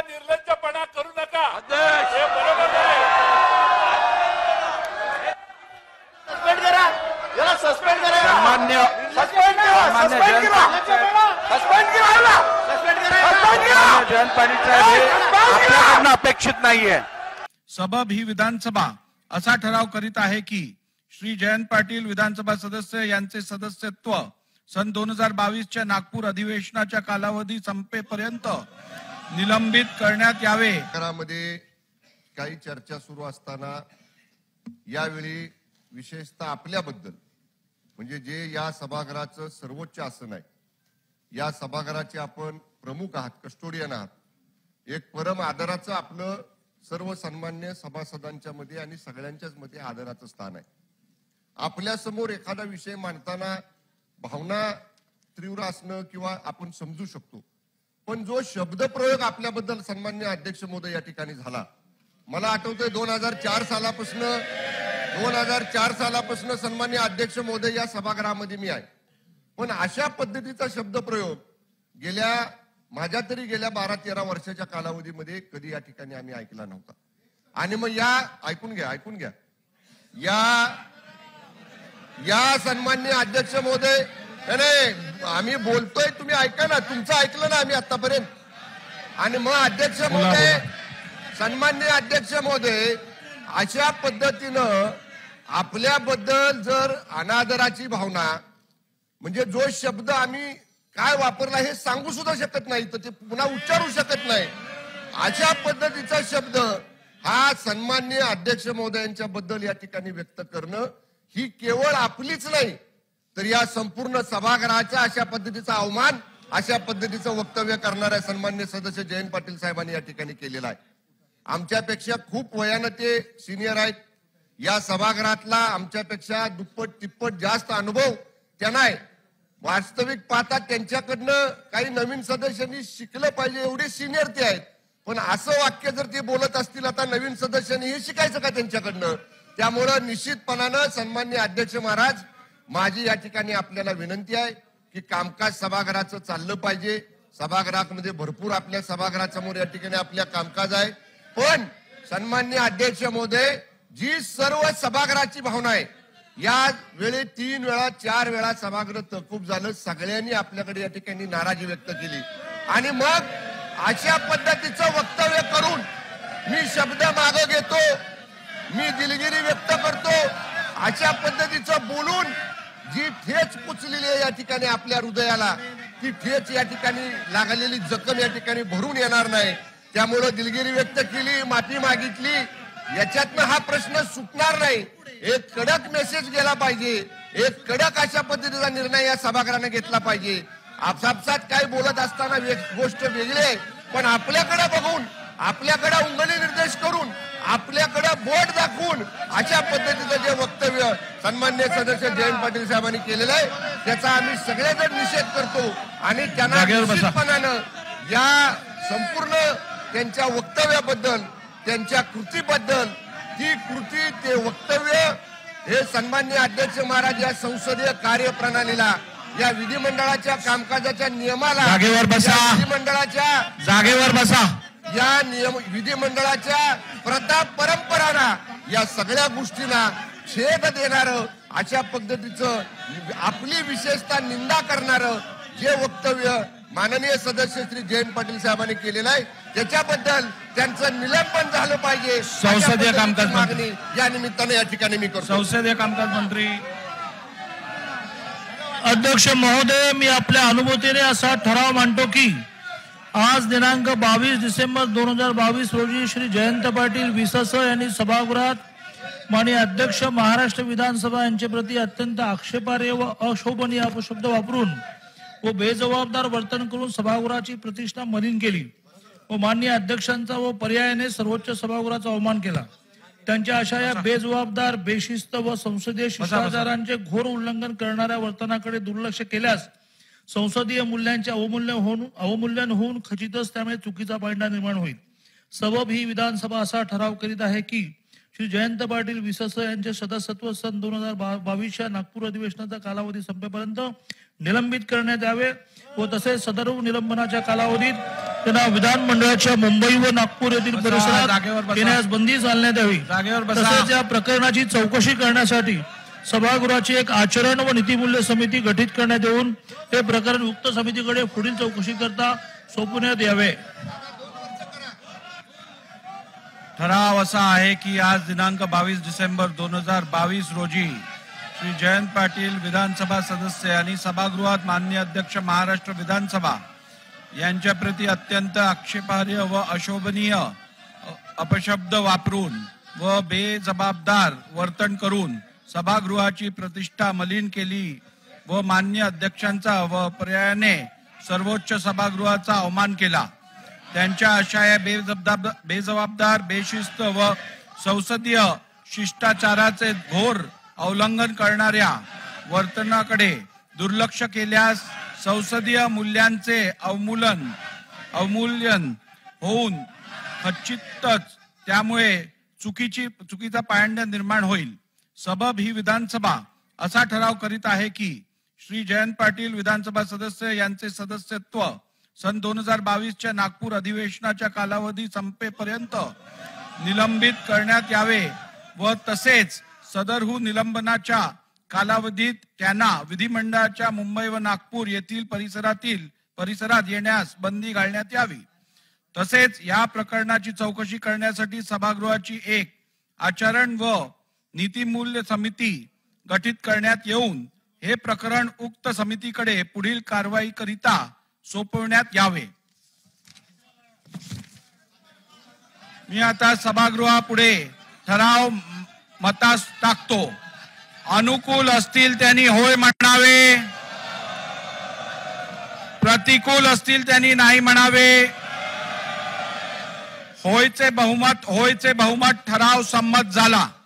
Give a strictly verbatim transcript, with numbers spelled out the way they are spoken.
निर्लज्जपणा करू नका, हे बरोबर नाही। सस्पेंड करा, याला सस्पेंड करा, सामान्य सस्पेंड करा, सस्पेंड करा, सस्पेंड करा, सस्पेंड करा। जयंत पाटील साहेब आपल्याकडनं अपेक्षित नाहीये। सबब ही विधानसभा असा ठराव करीत आहे की श्री जयंत पाटील विधानसभा सदस्य यांचे सदस्यत्व सन दोन हजार बावीस च्या नागपूर अधिवेशनाच्या कालावधी संपेपर्यंत निलंबित करण्यात यावे। मध्ये काही चर्चा सुरू असताना यावेळी विशेषतः आपल्याबद्दल म्हणजे जे या सभागृहाचं सर्वोच्च आसन आहे, या सभागृहाचे आपण प्रमुख आहात, कस्टोडियन आहात, एक परम आदराचं आपलं सर्व सन्मान्य सभासदांच्या मध्ये आणि सगळ्यांच्याच मध्ये आदराचं स्थान आहे। आपल्या समोर एखादा विषय मांडताना भावना तीव्र असणं किंवा आपण समजू शकतो, पण जो शब्दप्रयोग आपल्याबद्दल सन्मान्य अध्यक्ष महोदय या ठिकाणी झाला, मला आठवतंय दोन हजार चार सालापासून दोन हजार चार सालापासून सन्मान्य अध्यक्ष महोदय या सभागृहामध्ये मी आहे, पण अशा पद्धतीचा शब्दप्रयोग गेल्या माझ्या तरी गेल्या बारा तेरा वर्षाच्या कालावधीमध्ये कधी या ठिकाणी आम्ही ऐकला नव्हता। आणि मग या ऐकून घ्या ऐकून घ्या या या सन्मान्य अध्यक्ष महोदय, नाही आम्ही बोलतोय तुम्ही ऐका ना, तुमचं ऐकलं ना आम्ही आतापर्यंत। आणि मग अध्यक्ष महोदय, सन्मान्य अध्यक्ष महोदय, अशा पद्धतीनं आपल्याबद्दल जर अनादराची भावना म्हणजे जो शब्द आम्ही काय वापरला हे सांगू सुद्धा शकत नाही, तर ते पुन्हा उच्चारू शकत नाही, अशा पद्धतीचा शब्द हा सन्मान्य अध्यक्ष महोदयांच्या बद्दल या ठिकाणी व्यक्त करणं ही केवळ आपलीच नाही तर या संपूर्ण सभागृहाचा अशा पद्धतीचा अवमान, अशा पद्धतीचं वक्तव्य करणाऱ्या सन्मान्य सदस्य जयंत पाटील साहेबांनी या ठिकाणी केलेला आहे। आमच्यापेक्षा खूप वयानं ते सिनियर आहेत, या सभागृहातला आमच्यापेक्षा दुप्पट तिप्पट जास्त अनुभव त्यांना आहे। वास्तविक पाहता त्यांच्याकडनं काही नवीन सदस्यांनी शिकलं पाहिजे एवढे सिनियर ते आहेत, पण असं वाक्य जर ते बोलत असतील आता नवीन सदस्यांनी हे शिकायचं का त्यांच्याकडनं? त्यामुळं निश्चितपणानं सन्मान्य अध्यक्ष महाराज, माझी या ठिकाणी आपल्याला विनंती आहे की कामकाज सभागृहाचं चाललं पाहिजे। सभागृहामध्ये भरपूर आपल्या सभागृहासमोर या ठिकाणी आपल्या कामकाज आहे, पण सन्मान्य अध्यक्ष महोदय, जी सर्व सभागृहाची भावना आहे, या वेळी तीन वेळा चार वेळा सभागृह तहकूब झालं, सगळ्यांनी आपल्याकडे या ठिकाणी नाराजी व्यक्त केली आणि मग अशा पद्धतीचं वक्तव्य करून मी शब्द मागे घेतो, मी दिलगिरी व्यक्त करतो, अशा पद्धतीचं बोलून जी ठेच पुचलेली आहे या ठिकाणी आपल्या हृदयाला, ती ठेच या ठिकाणी लागलेली जखम या ठिकाणी भरून येणार नाही। त्यामुळे दिलगिरी व्यक्त केली, माफी मागितली, याच्यातनं हा प्रश्न सुटणार नाही। एक कडक मेसेज गेला पाहिजे, एक कडक अशा पद्धतीचा निर्णय या सभागृहाने घेतला पाहिजे। आपसापसात काय बोलत असताना गोष्ट वेगळी आहे, पण आपल्याकडे बघून, आपल्याकडे उंगली निर्देश करून, आपल्याकडे बोट दाखवून अशा पद्धतीचं जे वक्तव्य सन्मान्य सदस्य जयंत पाटील साहेबांनी केलेलं आहे त्याचा आम्ही सगळेजण निषेध करतो आणि त्यांना निश्चितपणानं या संपूर्ण त्यांच्या वक्तव्याबद्दल, त्यांच्या कृतीबद्दल, ती कृती ते वक्तव्य हे सन्मान्य अध्यक्ष महाराज या संसदीय कार्यप्रणालीला, या विधिमंडळाच्या कामकाजाच्या नियमाला, जागेवर बसा, विधिमंडळाच्या जागेवर बसा, या नियम विधिमंडळाच्या प्रथा परंपरांना, या सगळ्या गोष्टींना छेद देणारं अशा पद्धतीचं आपली विशेषतः निंदा करणारं जे वक्तव्य माननीय सदस्य श्री जयंत पाटील साहेबांनी केलेलं आहे त्याच्याबद्दल त्यांचं निलंबन झालं पाहिजे। संसदीय कामकाज मागणी या निमित्ताने या ठिकाणी मी करतो। संसदीय कामकाज मंत्री अध्यक्ष महोदय, मी आपल्या अनुभूतीने असा ठराव मांडतो की आज दिनांक बावीस डिसेंबर दोन हजार बावीस रोजी श्री जयंत पाटील विसस यांनी सभागृहात माननीय अध्यक्ष महाराष्ट्र विधानसभा यांच्या प्रती अत्यंत आक्षेपार्ह व अशोभनीय अपशब्द वापरून व बेजबाबदार वर्तन करून सभागृहाची प्रतिष्ठा मलिन केली व माननीय अध्यक्षांचा व पर्यायाने सर्वोच्च सभागृहाचा अवमान केला। त्यांच्या अशा या बेजबाबदार, बेशिस्त व संसदीय शिष्टाचारांचे घोर उल्लंघन करणाऱ्या वर्तनाकडे दुर्लक्ष केल्यास संसदीय मूल्यांचे अवमूल्य होऊन अवमूल्यन होऊन खचितच त्यामुळे चुकीचा पायंडा निर्माण होईल। सबब ही विधानसभा असा ठराव करीत आहे की श्री जयंत पाटील विसस यांचे सदस्यत्व सन दोन हजार बावीसच्या नागपूर अधिवेशनाचा कालावधी संपेपर्यंत निलंबित करण्यात यावे व तसेच सदर निलंबनाच्या कालावधीत त्यांना विधानमंडळाच्या मुंबई व नागपूर येथील बसा, परिसरात जागेवर बसा. येण्यास बंदी घालण्यात यावी. जागेवर बसा. तसेच या प्रकरणाची चौकशी करण्यासाठी सभागृहाची एक आचरण व नीतिमूल्य समिती गठीत करण्यात येऊन हे प्रकरण उक्त समितीकडे पुढील चौकशी करता सोपवण्यात यावे. ठराव असा आहे की आज दिनांक बावीस डिसेंबर दोन हजार बावीस रोजी श्री जयंत पाटील विधानसभा सदस्य आणि सभागृहात माननीय अध्यक्ष महाराष्ट्र विधानसभा यांच्या प्रती अत्यंत आक्षेपार्ह व अशोभनीय अपशब्द वापरून व बेजबाबदार वर्तन करून सभागृहाची प्रतिष्ठा मलिन केली व माननीय अध्यक्षांचा व पर्यायाने सर्वोच्च सभागृहाचा अवमान केला. त्यांच्या अशा या बेजबाबदार बेजबाबदार बेशिस्त व संसदीय शिष्टाचाराचे घोर उल्लंघन करणाऱ्या वर्तनाकडे दुर्लक्ष केल्यास संसदीय मूल्यांचे अवमूलन अवमूल्यन होऊन खचितच त्यामुळे चुकीची चुकीचा पायंडा निर्माण होईल. सबब ही विधानसभा असा ठराव करीत आहे की श्री जयंत पाटील विधानसभा सदस्य यांचे सदस्यत्व सन दोन हजार बावीसच्या नागपूर अधिवेशनाच्या कालावधी संपेपर्यंत निलंबित करण्यात यावे व तसेच सदरहू निलंबनाच्या कालावधीत त्यांना विधिमंडळाच्या मुंबई व नागपूर येथील परिसरातील परिसरात येण्यास बंदी घालण्यात यावी. तसेच या प्रकरणाची चौकशी करण्यासाठी सभागृहाची एक आचरण व नीतिमूल्य समिती गठीत करण्यात येऊन हे प्रकरण उक्त समितीकडे पुढील कारवाई करिता सोपवण्यात यावे. मी आता सभागृहापुढे ठराव मतास टाकतो. अनुकूल असतील त्यांनी होय म्हणावे, प्रतिकूल असतील त्यांनी नाही म्हणावे. होयचे बहुमत होयचे बहुमत ठराव संमत झाला.